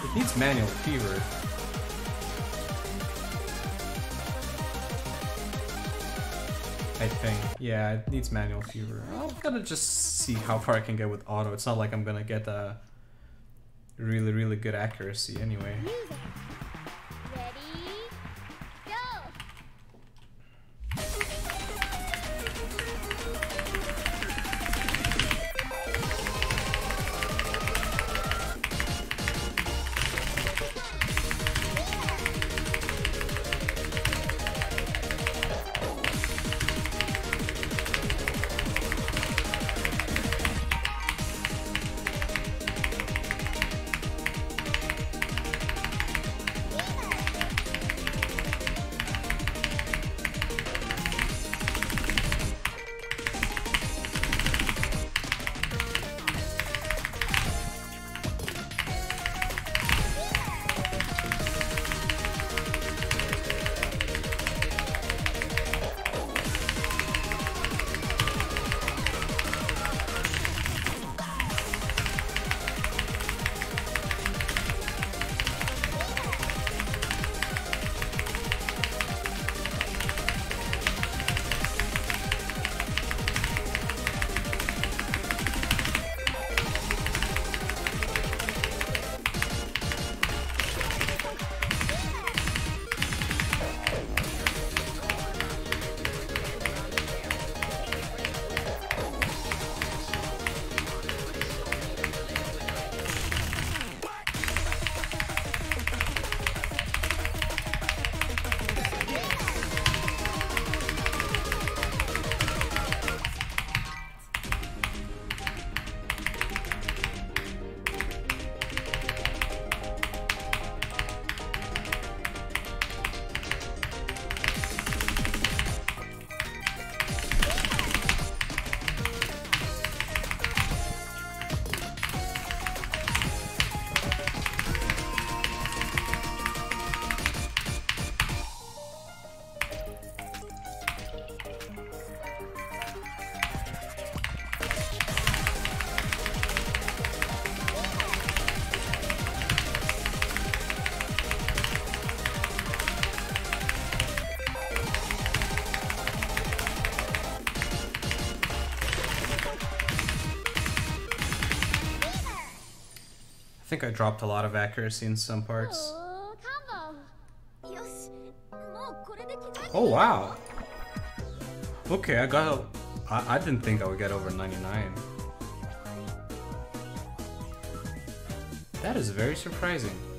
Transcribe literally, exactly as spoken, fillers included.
It needs manual fever. I think. Yeah, it needs manual fever. I'm gonna just see how far I can get with auto. It's not like I'm gonna get a really, really good accuracy anyway. I think I dropped a lot of accuracy in some parts. Oh wow! Okay, I got a... I, I didn't think I would get over ninety-nine. That is very surprising.